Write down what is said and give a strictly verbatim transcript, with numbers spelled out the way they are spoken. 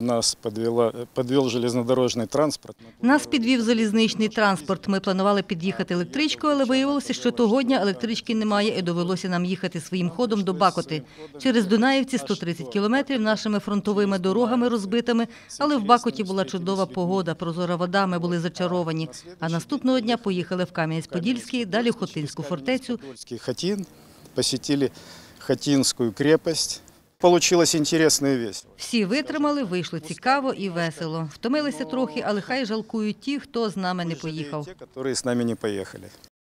Нас підвела, підвів железнодорожний транспорт. Нас підвів залізничний транспорт. Ми планували під'їхати електричкою, але виявилося, що того дня електрички немає і довелося нам їхати своїм ходом до Бакоти. Через Дунаївці сто тридцять кілометрів нашими фронтовими дорогами розбитими, але в Бакоті була чудова погода, прозора вода, ми були зачаровані. А наступного дня поїхали в Кам'янець-Подільський, далі в Хотинську фортецю. Хотин, посетили Хотинську крепость. Получилось інтересно і весело. Всі витримали, вийшло цікаво і весело. Втомилися трохи, але хай жалкують ті, хто з нами не поїхав. Ті, які з нами не поїхали.